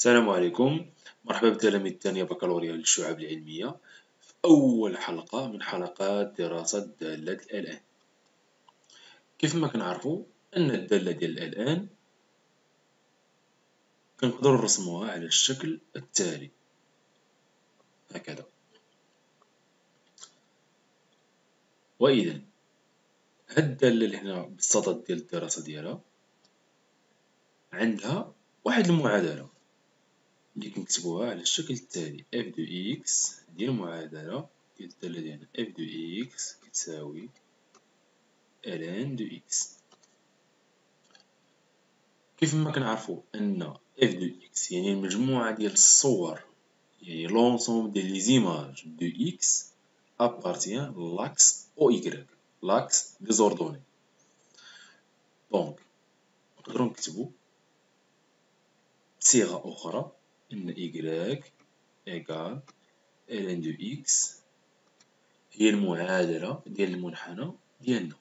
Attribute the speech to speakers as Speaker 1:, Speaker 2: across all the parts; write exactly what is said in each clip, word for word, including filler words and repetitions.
Speaker 1: السلام عليكم. مرحبا بالتلاميذ الثانية بكالوريا للشعاب العلمية في أول حلقة من حلقات دراسة دالة الآلان. كيف ما كنعرفوا أن الدالة ديال الآلان كنقدروا نرسموها على الشكل التالي هكذا. وإذا هاد الدالة اللي حنا بالصدد ديال الدراسة ديالها عندها واحد المعادلة اللي كنكتبوها على الشكل التالي اف دو اكس ديال المعادلة ديال الدالة ديالنا اف دو اكس كتساوي الان دو اكس. كيف ما كنعرفوا ان اف دو اكس يعني المجموعة ديال الصور، يعني لونسومبل ديال لي زيماج دو اكس appartient لاكس او ايكغيك، لاكس ديزوردوني. دونك نقدروا نكتبوا بصيغة أخرى أن y إيكال ln دو x هي المعادلة ديال المنحنى ديالنا.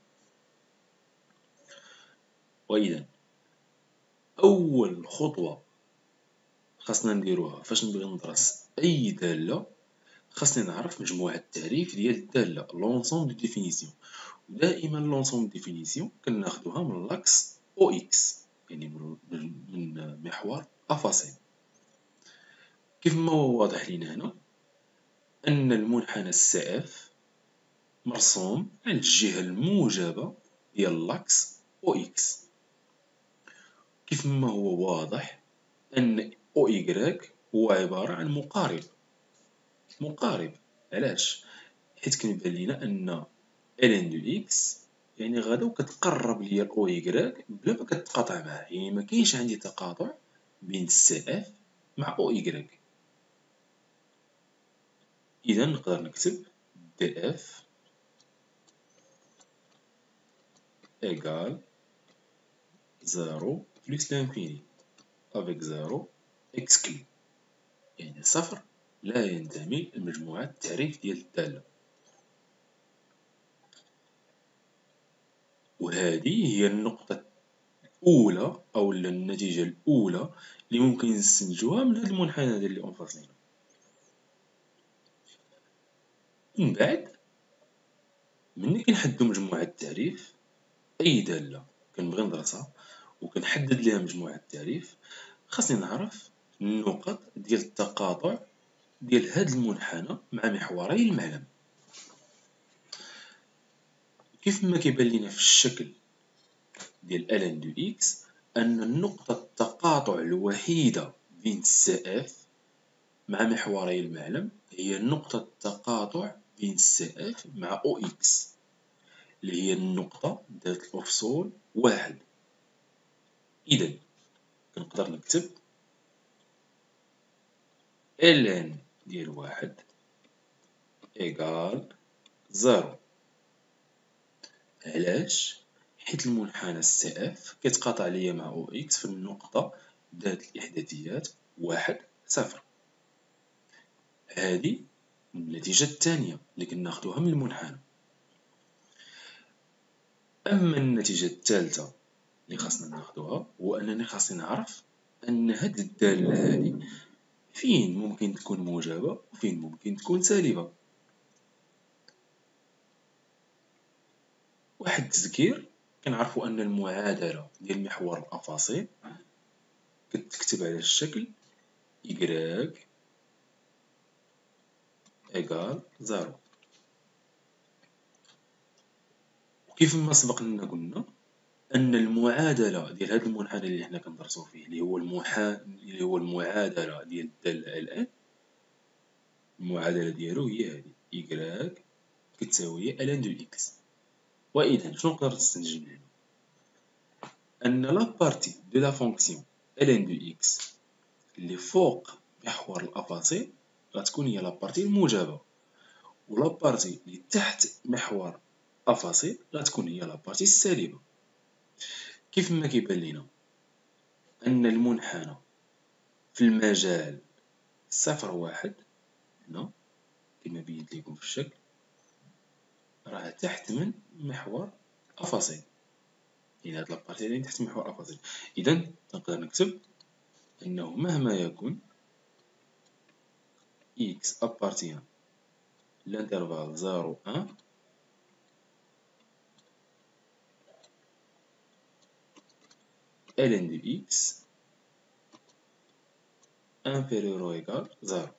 Speaker 1: وإذا أول خطوة خاصنا نديروها فاش نبغي ندرس أي دالة، خاصني نعرف مجموعة التعريف ديال الدالة، لونسومبل دو ديفينيسيون. ودائما لونسومبل دو ديفينيسيون كناخدوها من لاكس او اكس، يعني من محور أفاصيل. كيف ما هو واضح لينا هنا أن المنحنى السي اف مرسوم على الجهة الموجبة ديال لاكس او اكس. كيف ما هو واضح أن او إيكغيك هو عبارة عن مقارب. مقارب علاش؟ حيت كنبان لينا أن ln دو اكس يعني غادا وكتقرب ليا او إيكغيك بلا ما كتقاطع معاه، يعني ما كاينش عندي تقاطع بين سي اف مع او إيكغيك. إذا نقدر نكتب دي اف إيكال زيرو بلس لانفيني افيك زيرو اكسكلو، يعني صفر لا ينتمي لمجموعة التعريف ديال الدالة. وهذه هي النقطة الأولى أو النتيجة الأولى اللي ممكن نستنتجوها من هذا المنحنى ديال اللي أنفصلنا. من بعد ملي كنحددو مجموعة التعريف أي دالة كنبغي ندرسها وكنحدد ليها مجموعة التعريف، خاصني نعرف النقط ديال التقاطع ديال هاد المنحنى مع محوري المعلم. كيف ما كيبان لينا في الشكل ديال ln دو اكس أن النقطة التقاطع الوحيدة بين سي اف مع محوري المعلم هي نقطة التقاطع بين سي اف مع او اكس، اللي هي النقطة ذات الأفصول واحد. إذا كنقدر نكتب ln ديال واحد إيكال زيرو. علاش؟ حيت المنحنى سي اف كيتقاطع ليا مع او اكس في النقطة ذات الإحداثيات واحد صفر. هذه النتيجة الثانية اللي كناخدوها من المنحنى. أما النتيجة الثالثة اللي خاصنا ناخدوها هو أنني خاصني نعرف أن هاد الدالة هادي فين ممكن تكون موجبة وفين ممكن تكون سالبة. واحد التذكير، كنعرفوا أن المعادلة ديال محور الأفاصيل كتكتب على الشكل y إيكال زيرو. وكيف ما سبق لنا قلنا أن المعادلة ديال هاد المنحنى اللي حنا كندرسو فيه اللي هو المحا اللي هو المعادلة ديال الدالة الآن، المعادلة ديالو هي هادي y كتساوي ln دو اكس. وإذا شنو نقدر نستنتج من هنا؟ أن لابارتي دو لا فونكسيون ln دو اكس اللي فوق محور الأفاصيل غتكون هي لابارتي الموجبة، و لابارتي اللي تحت محور أفاصيل غتكون هي لابارتي السالبة. كيف ما كيبان لينا أن المنحنى في المجال صفر واحد هنا كما بينت لكم في الشكل راه تحت من محور أفاصيل، يعني هاد لابارتي اللي تحت محور أفاصيل. إذا نقدر نكتب أنه مهما يكن x appartient l'intervalle zéro un ln de x inférieur ou égal zéro.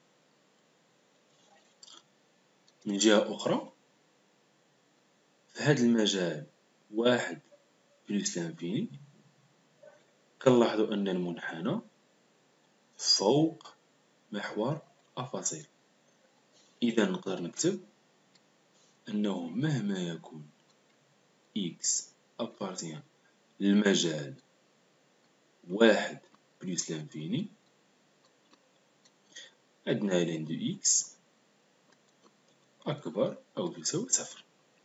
Speaker 1: من جهة أخرى في هذا المجال واحد بلس لانفيني كنلاحظوا أن المنحنى فوق محور أفاصيل. إذا نقدر نكتب أنه مهما يكون x appartient للمجال واحد بلس لانفيني عندنا ln دو x أكبر أو تساوي صفر.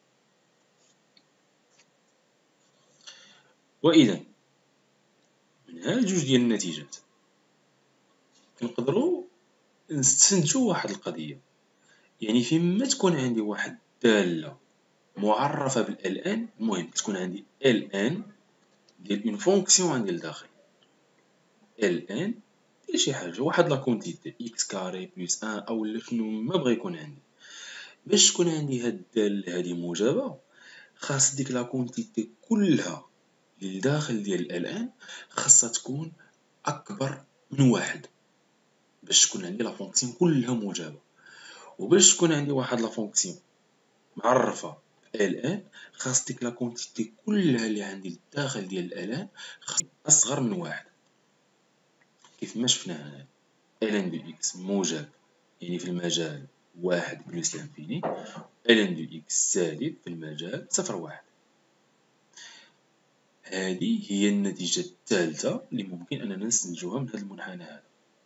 Speaker 1: وإذا من هاد جوج ديال النتيجات نقدروا نستنتجوا واحد القضية، يعني فيما تكون عندي واحد الدالة معرفة بالان، المهم تكون عندي ln ديال اون فونكسيون عندي لداخل ln ديال شي حاجة، واحد لا كونتيتي x كاري بلس ان أو شنو ما بغا يكون عندي. باش تكون عندي هاد الدالة هادي موجبة خاص ديك لا كونتيتي كلها اللي لداخل ديال ln خاصها تكون أكبر من واحد باش تكون عندي لا فونكسيون كلها موجبة. وباش تكون عندي واحد لا فونكسيون معرفة ln خاص ديك لا كونتيتي كلها اللي عندي لداخل ديال ln خاص أصغر من واحد. كيف ما شفنا هنا ln دو x موجب يعني في المجال واحد بلس لانفيني، ln دو x سالب في المجال صفر واحد. هذه هي النتيجة الثالثة اللي ممكن أننا نستنتجوها من هذا المنحنى هذا.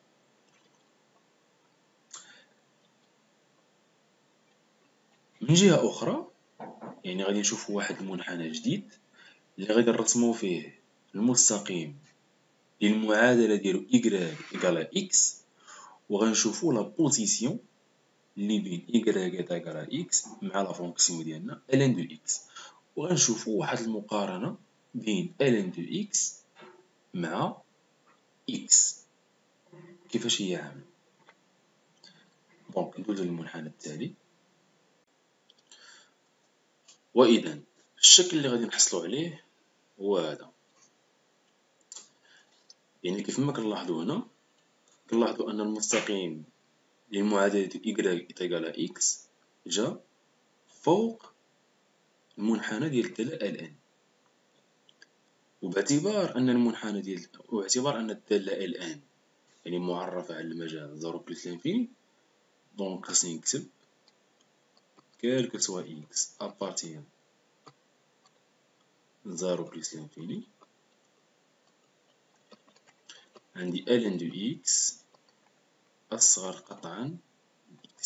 Speaker 1: من جهة أخرى يعني غادي نشوفوا واحد المنحنى جديد اللي غادي نرسمو فيه المستقيم للمعادلة ديالو y إيكال x، وغنشوفوا لا بوزيسيون اللي بين y إيكال x مع لا فونكسيون ديالنا ln دو x، وغنشوفوا واحد المقارنة بين ln دو x مع x كيفاش هي عاملة. دونك ندوزو للمنحنى التالي. وإذا الشكل اللي غادي نحصلو عليه هو هذا، يعني كيف ما كنلاحظوا هنا كنلاحظوا أن المستقيم للمعادلة y إيكال x جا فوق المنحنى ديال الدالة ln، وباعتبار أن المنحنى ديال واعتبار أن الدالة ln يعني معرفة على المجال زيرو بلس لانفيني، دونك خاصني نكتب كال كو سوا x appartient زيرو بلس لانفيني عندي ln دو x أصغر قطعا من x.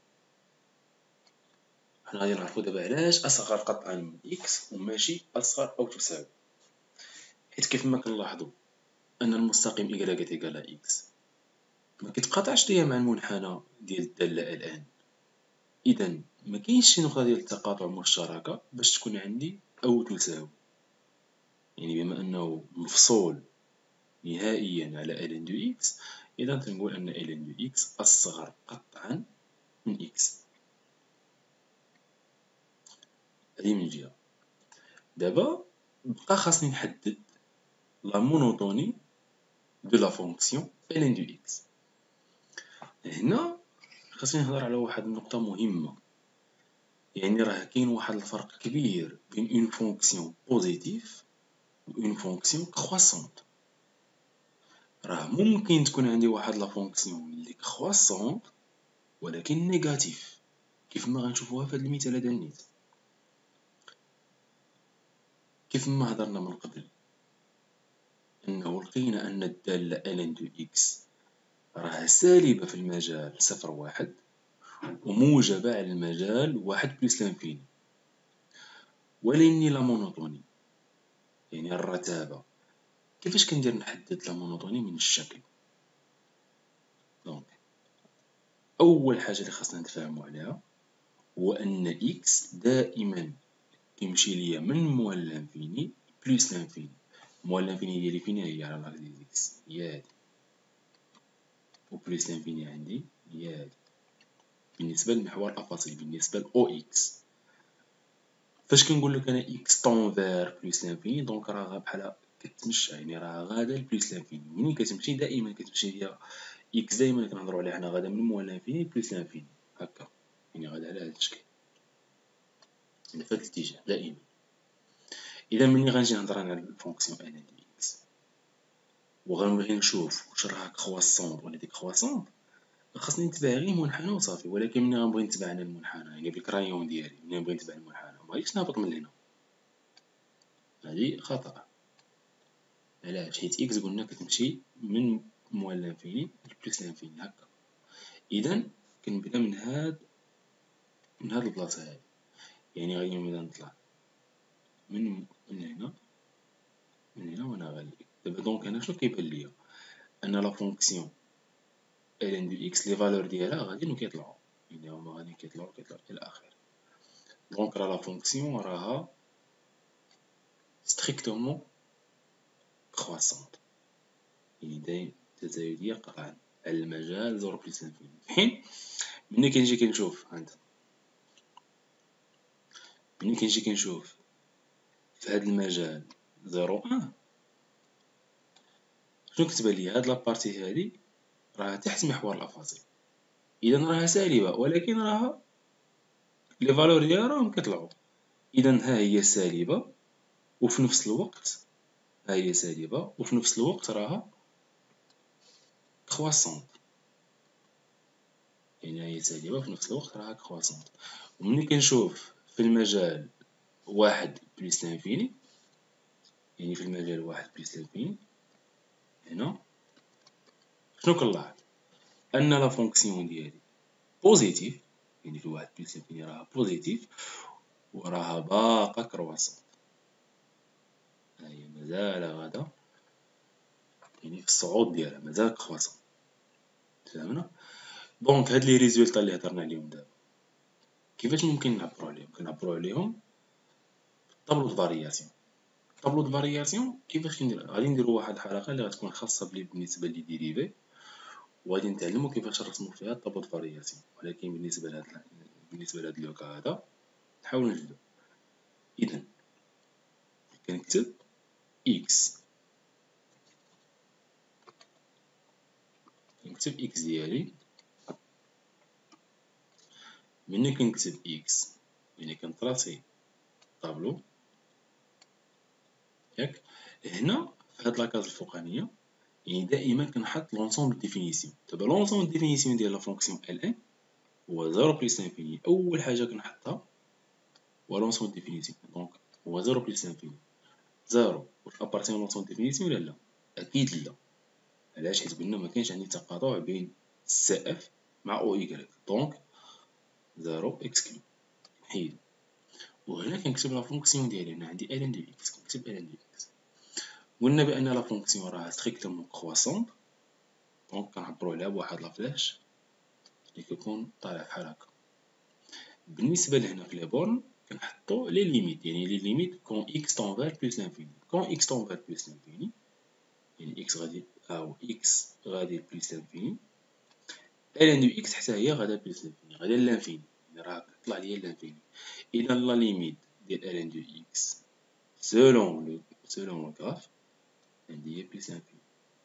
Speaker 1: حنا غادي نعرفو دابا علاش أصغر قطعا من x وماشي أصغر أو تساوي، حيت كيف ما كنلاحظو أن المستقيم y إيكال x مكيتقاطعش ليا مع المنحنى ديال الدالة ln، إذا مكاينش شي نقطة ديال التقاطع مشتركة باش تكون عندي أو تساوي، يعني بما أنه مفصول نهائيا على ln دو x إذا تنقول أن ln دو x أصغر قطعا من x. هذه من جهة. دابا بقى خاصني نحدد لا مونوطوني دو لا فونكسيون ln دو x. هنا خاصني نهضر على واحد النقطة مهمة، يعني راه كاين واحد الفرق كبير بين اون فونكسيون بوزيتيف و اون فونكسيون كرواسونت. راه ممكن تكون عندي واحد لا فونكسيون اللي كرواسونت ولكن نيجاتيف كيف ما غنشوفوها في هذا المثال هذا النيت. كيف ما هضرنا من قبل انه لقينا ان الدالة ln دو x راها سالبة في المجال صفر واحد وموجبة على المجال واحد بلس لانفيني، ولكن لا مونوطوني يعني الرتابة كيفاش كندير نحدد لا مونوطوني من الشكل. دونك أول حاجة اللي خاصنا نتفاهمو عليها هو أن x دائما كيمشي ليا من موال لانفيني بلس لانفيني، موال لانفيني ديالي فين هي؟ على لاكس ديال اكس، هي هادي، و بليس لانفيني عندي هي هادي بالنسبة لمحور الأفاصيل، بالنسبة ل او اكس. فاش كنقول لك انا اكس طون فير بليس لانفيني، دونك راه بحال كتمشى، يعني راه غادا لبليس لانفيني. منين كتمشي دائما كتمشي هي اكس، دائما كنهضروا عليها حنا غادا من موال لانفيني بليس لانفيني هكا، يعني غادا على هاد الشكل، يعني في هاد الاتجاه دائما. اذا ملي غنجي نهضر انا على الفونكسيون ان دي اكس وغنبغي نشوف واش راها كرواسون ولا ديكرواسون، خاصني نتبع غير منحنى وصافي. ولكن ملي غنبغي نتبع انا المنحنى، يعني بالكرايون ديالي ملي نبغي نتبع المنحنى، ما غاديش نهبط من هنا، هادي خطأ. علاش؟ حيت اكس قلنا كتمشي من موال لانفيني لبليس لانفيني هكا. اذا كنبدا من هاد من هاد البلاصه هادي، يعني غادي نبدا نطلع من من هنا من هنا وانا غادي دابا. دونك هنا شنو كيبان ليا؟ ان لا فونكسيون ال ان دو اكس لي فالور ديالها غاديين كيطلعوا، يعني هما غاديين كيطلعوا كيطلعوا الى اخره. دونك راه لا فونكسيون راها ستريكتومون كرواسونت، يعني دايما تزايدية قطعا على المجال زيرو بليس انفيني. في حين ملي كنجي كنشوف عند ملي كنجي كنشوف في هاد المجال زيرو ان، شنو كتبان ليا؟ هاد لابارتي هادي راها تحت محور الافاصيل، اذا راها سالبه، ولكن راها لي فالور ديالها راهم كيطلعوا. اذا ها هي سالبه وفي نفس الوقت ها هي سالبه وفي نفس الوقت راها كرواسونت، يعني ها هي سالبه وفي نفس الوقت راها كرواسونت. وملي كنشوف في المجال واحد بليس لانفيني، يعني في المجال واحد بليس لانفيني هنا، شنو كنلاحظ؟ ان لا فونكسيون ديالي بوزيتيف، يعني في واحد بليس لانفيني راها بوزيتيف وراها باقا كرواسونت، ها هي مازال غادا يعني في الصعود ديالها مازال كرواسونت. فهمنا؟ دونك هاد لي ريزولطا اللي هضرنا عليهم دابا كيفاش ممكن نعبرو عليهم؟ كنعبرو عليهم طابلو د فارياسيون. طابلو د فارياسيون كيفاش كندير؟ غادي نديرو واحد الحلقه اللي غتكون خاصه بلي بالنسبه لي ديريفي، وغادي نتعلمو كيفاش نرسمو فيها طابلو د فارياسيون. ولكن بالنسبه لهاد بالنسبه لهاد لوكا هذا نحاول نجبدو. اذا كنكتب اكس، كنكتب اكس ديالي. ملي كنكتب اكس يعني كنطراسي طابلو ياك. هنا في هاد لاكاز الفوقانيه يعني دائما كنحط لونسومبل ديفينيسيون. دابا لونسومبل ديفينيسيون ديال لا فونكسيون ال ان هو زيرو بليس لانفيني. اول حاجه كنحطها هو لونسومبل ديفينيسيون، دونك هو زيرو بليس لانفيني. زيرو واش ابارتيون لونسومبل ديفينيسيون ولا لا؟ اكيد لا. علاش؟ حيت قلنا ما كاينش عندي تقاطع بين سي اف مع او ايكغيك، دونك زيرو اكس كيوب نحيدو. وهنا كنكتب لا فونكسيون ديالي، هنا عندي ال ان دو اكس، كنكتب ال ان دو اكس. قلنا بان لا فونكسيون راها ستريكتومون كرواسونت، دونك كنعبرو عليها بواحد لا فلاش اللي كيكون طالع بحال هكا. بالنسبه لهنا في لي بورن كنحطو لي ليميت، يعني لي ليميت كون اكس طون فير بلس لانفيني. كون اكس طون فير بلس لانفيني يعني اكس غادي هاهو اكس غادي بلس لانفيني، ال ان دو اكس حتى هي غادا بلس لانفيني، غادا لانفيني، يعني راه كطلع ليا لانفيني. اذا لا ليميت ديال ال ان دو اكس سولون لو سولون لو غراف عندي هي بلس لانفيني.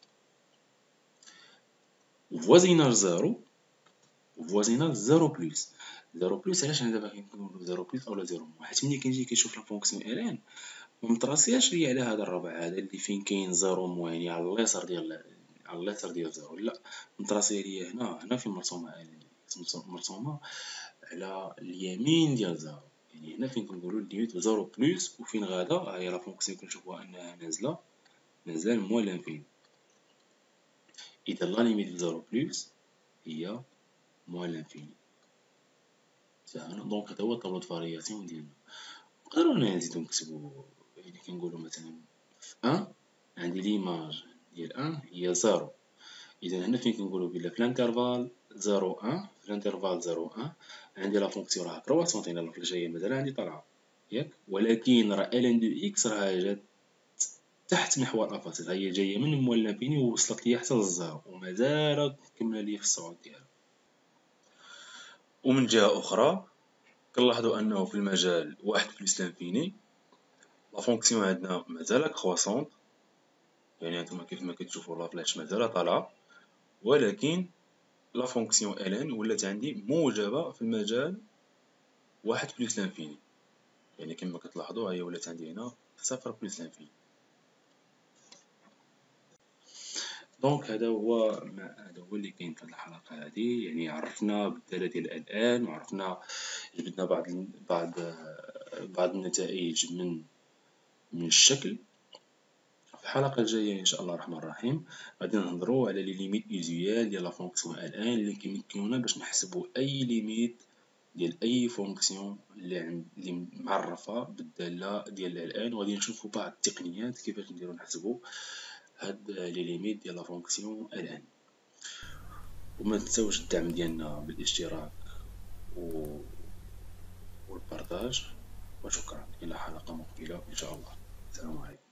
Speaker 1: وفوازيناج زيرو وفوازيناج زيرو بلس زيرو بلس. علاش انا دابا كنقولو زيرو بلس اولا زيرو موان؟ حيت ملي كنجي كنشوف لا فونكسيون ال ان ممتراسياش ليا على هذا الربع هذا اللي فين كاين زيرو موان، يعني على اليسار ديال على اليسار ديال زيرو، لا متراسيه ليا هنا هنا فين مرسومه ال ان مرسومه على اليمين ديال زيرو، يعني هنا فين كنقولوا ليميت زيرو بلس وفين غادا ها هي لا فونكسيون كنشوفوها انها نازله نازله لموال لانفيني. اذا لا ليميت زيرو بلس هي موال لانفيني. فهمنا؟ دونك هذا هو طابلو د فارياسيون ديالنا. نقدروا نزيدو نكتبو يعني كنقولوا مثلا في ان عندي ليماج ديال ان هي زيرو. اذا هنا فين كنقولوا بلا في الانترفال زيرو ان في الانترفال زيرو ان عندي لا فونكسيون راه كرواسونت، يعني لا فلاش هي مازال عندي طالعه ياك. ولكن راه ال ان دو اكس راه جات تحت محور الافاصيل، هي جايه من مول لانفيني ووصلت ليا حتى للزيرو ومازال مكمله ليا في الصعود ديالها. ومن جهه اخرى كنلاحظوا انه في المجال واحد بلس لانفيني لا فونكسيون عندنا مازال كرواسونط، يعني هانتوما كيف ما كتشوفوا لا فلاش مازال طالعه، ولكن لا فونكسيون ال ان ولات عندي موجبه في المجال واحد بلس لانفيني، يعني كما كتلاحظوا هي ولات عندي هنا صفر بلس لانفيني. دونك هذا هو هذا هو اللي كاين في هذه الحلقه هذه، يعني عرفنا بالداله ديال الان، وعرفنا جبدنا بعض بعض بعض النتائج من من الشكل. في الحلقه الجايه ان شاء الله الرحمن الرحيم غادي نهضروا على لي ليميت ايزيال ديال لا فونكسيون الان اللي كيمكنونا باش نحسبوا اي ليميت ديال اي فونكسيون اللي عند اللي معرفه بالداله ديال الان، وغادي نشوفوا بعض التقنيات كيفاش نديروا نحسبوا هاد لي ليميت ديال لا فونكسيون الان. وما تنساوش الدعم ديالنا بالاشتراك و... والبارطاج، وشكرا الى حلقه مقبله ان شاء الله. السلام عليكم.